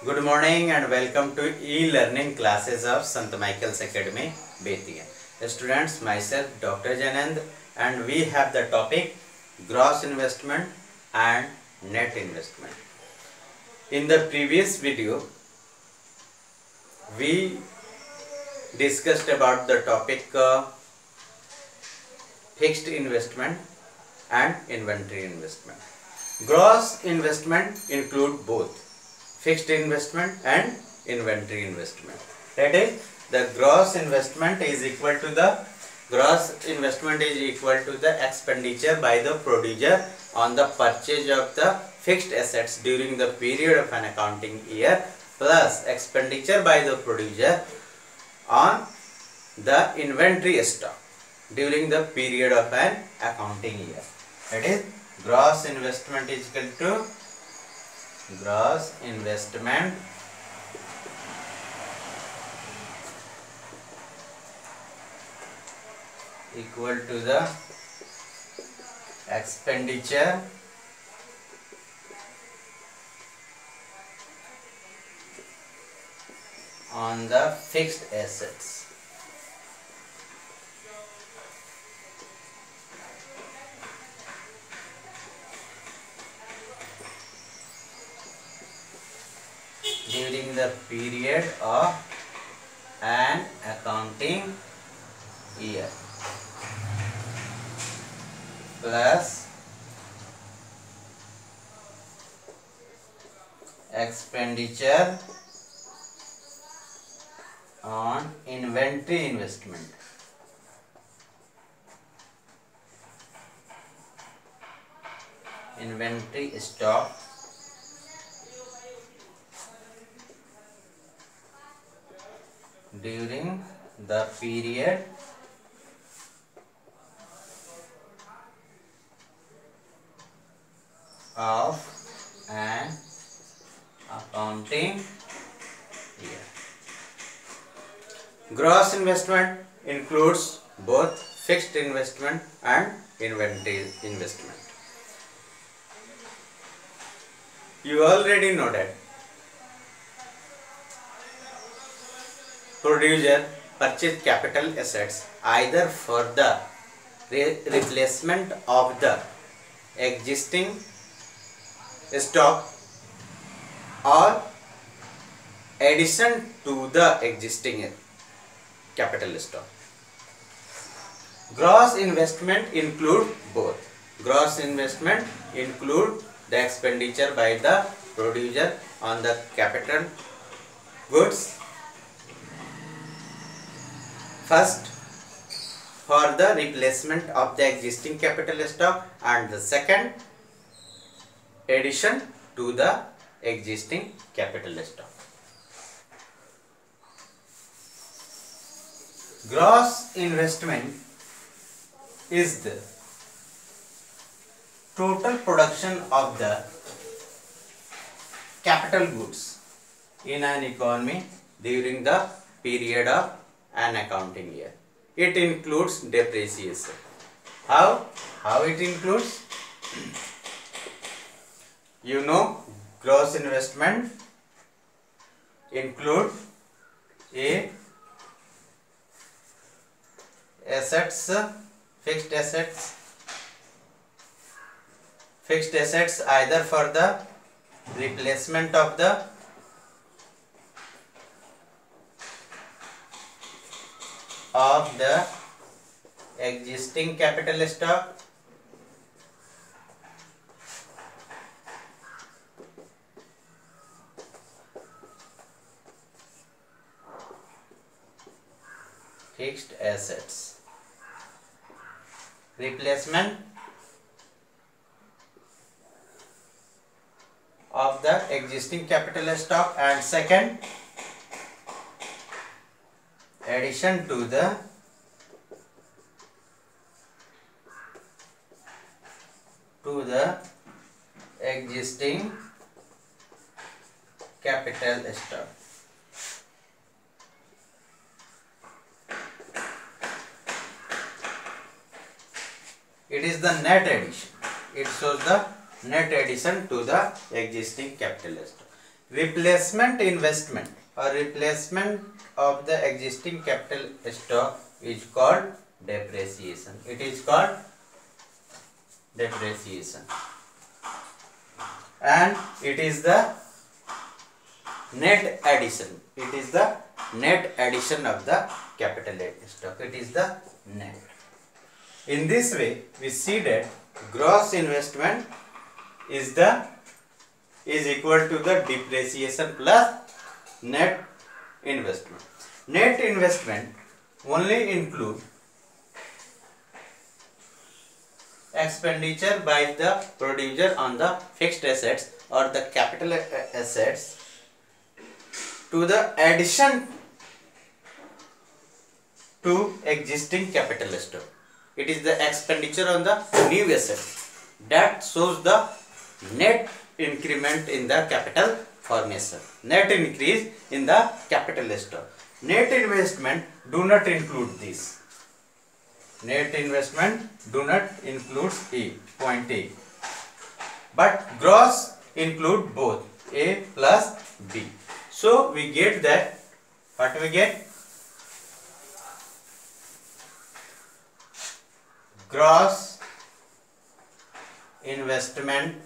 Good morning and welcome to e-learning classes of Sant Michael's Academy, Bettiya. Students, myself Dr. Janand, and we have the topic gross investment and net investment. In the previous video, we discussed about the topic fixed investment and inventory investment. Gross investment include both fixed investment and inventory investment. That is, the gross investment is equal to the expenditure by the producer on the purchase of the fixed assets during the period of an accounting year plus expenditure by the producer on the inventory stock during the period of an accounting year. That is, gross investment is equal to gross investment equal to the expenditure on the fixed assets during the period of an accounting year plus expenditure on inventory investment inventory stock during the period of an accounting year. Gross investment includes both fixed investment and inventory investment. You already know that producer purchase capital assets either for the replacement of the existing stock or addition to the existing capital stock. Gross investment include both. Gross investment include the expenditure by the producer on the capital goods. First, for the replacement of the existing capital stock, and the second, addition to the existing capital stock. Gross investment is the total production of the capital goods in an economy during the period of an accounting year. It includes depreciation. How it includes? You know, gross investment include a assets, fixed assets either for the replacement of the existing capital stock fixed assets replacement of the existing capital stock, and second, addition to the existing capital stock. It is the net addition. It shows the net addition to the existing capital stock. replacement investment or replacement of the existing capital stock is called depreciation. It is called depreciation, and it is the net addition. It is the net addition of the capital stock. It is the net. In this way, we see that gross investment is equal to the depreciation plus net investment. Net investment only include expenditure by the producer on the fixed assets or the capital assets to the addition to existing capital stock. It is the expenditure on the new assets that shows the net increment in the capital formation, net increase in the capital stock. Net investment do not include this. Net investment do not include point A, but gross include both A plus B. So we get that, what we get? Gross investment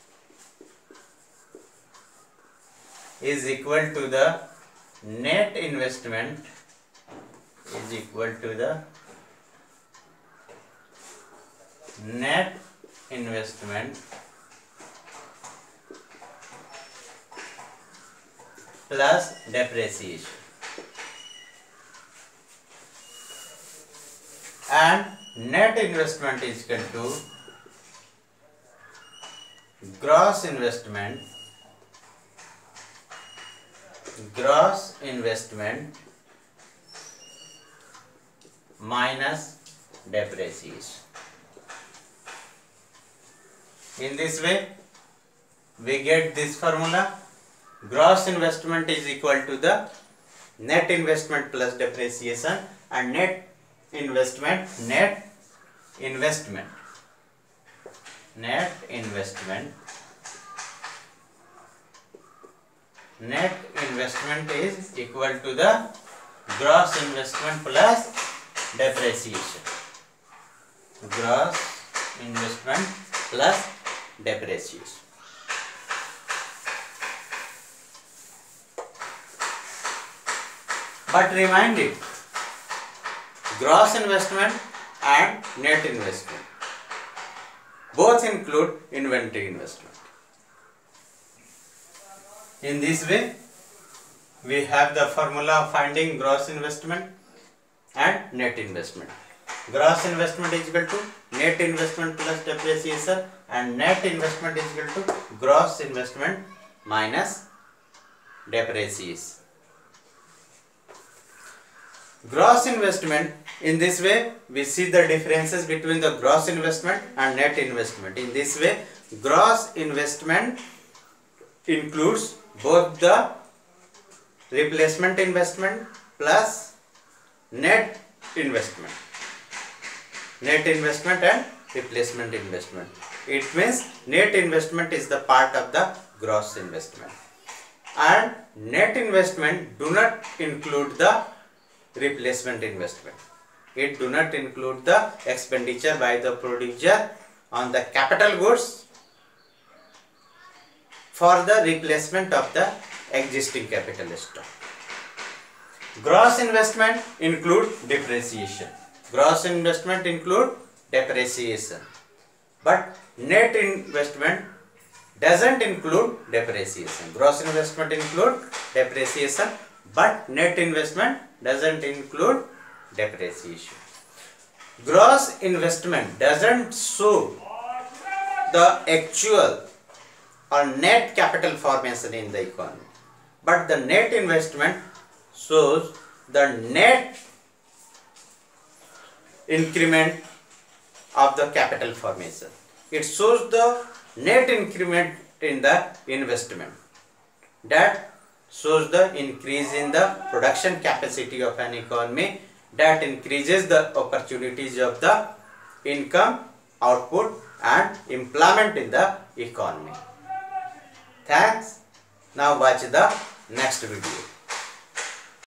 is equal to the net investment is equal to the net investment plus depreciation, and net investment is equal to gross investment minus depreciation. In this way, we get this formula: gross investment is equal to the net investment plus depreciation, and net investment is equal to the gross investment plus depreciation. Gross investment plus depreciation. But remind it, gross investment and net investment both include inventory investment. In this way, we have the formula of finding gross investment and net investment. Gross investment is equal to net investment plus depreciation, and net investment is equal to gross investment minus depreciation. Gross investment, in this way we see the differences between the gross investment and net investment. In this way, gross investment includes both the replacement investment plus net investment and replacement investment. It means net investment is the part of the gross investment, and net investment do not include the replacement investment. It do not include the expenditure by the producer on the capital goods for the replacement of the existing capital stock. Gross investment include depreciation. Gross investment include depreciation, but net investment doesn't include depreciation. Gross investment include depreciation, but net investment doesn't include depreciation. Gross investment doesn't show the actual or net capital formation in the economy, but the net investment shows the net increment of the capital formation. It shows the net increment in the investment that shows the increase in the production capacity of an economy, that increases the opportunities of the income, output and employment in the economy. Thanks. Now watch the next video.